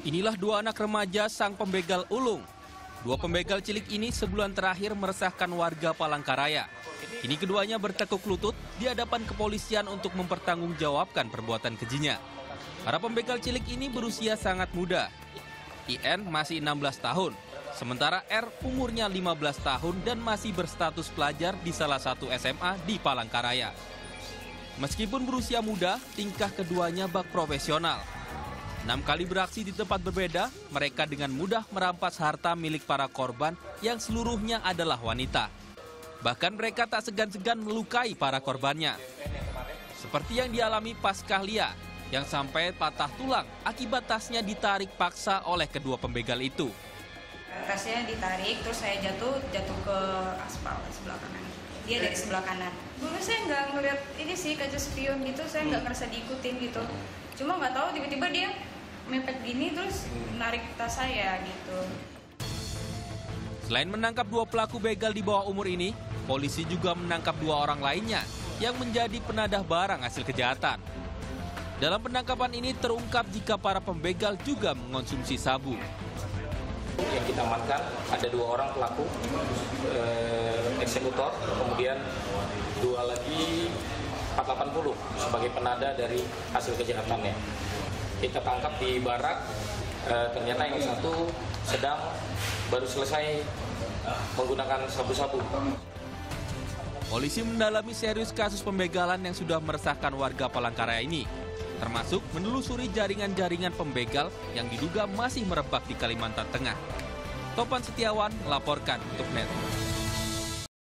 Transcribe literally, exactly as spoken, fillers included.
Inilah dua anak remaja sang pembegal ulung. Dua pembegal cilik ini sebulan terakhir meresahkan warga Palangkaraya. Kini keduanya bertekuk lutut di hadapan kepolisian untuk mempertanggungjawabkan perbuatan kejinya. Para pembegal cilik ini berusia sangat muda. I N masih enam belas tahun, sementara R umurnya lima belas tahun dan masih berstatus pelajar di salah satu S M A di Palangkaraya. Meskipun berusia muda, tingkah keduanya bak profesional. Enam kali beraksi di tempat berbeda, mereka dengan mudah merampas harta milik para korban yang seluruhnya adalah wanita. Bahkan mereka tak segan-segan melukai para korbannya. Seperti yang dialami Paskah Lia, yang sampai patah tulang akibat tasnya ditarik paksa oleh kedua pembegal itu. Tasnya ditarik, terus saya jatuh, jatuh ke aspal sebelah kanan. Dia dari sebelah kanan. Dulu saya nggak ngeliat ini sih kaca spion gitu, saya nggak ngerasa diikutin gitu. Cuma nggak tahu tiba-tiba dia mepet gini terus narik tas saya gitu. Selain menangkap dua pelaku begal di bawah umur ini, polisi juga menangkap dua orang lainnya yang menjadi penadah barang hasil kejahatan. Dalam penangkapan ini terungkap jika para pembegal juga mengonsumsi sabu. Yang kita amankan ada dua orang pelaku eh, eksekutor, kemudian dua lagi empat ratus delapan puluh sebagai penada dari hasil kejahatannya. Kita tangkap di barak, eh, ternyata yang satu sedang baru selesai menggunakan sabu-sabu. Polisi mendalami serius kasus pembegalan yang sudah meresahkan warga Palangkaraya ini, termasuk menelusuri jaringan-jaringan pembegal yang diduga masih merebak di Kalimantan Tengah. Topan Setiawan melaporkan untuk Net.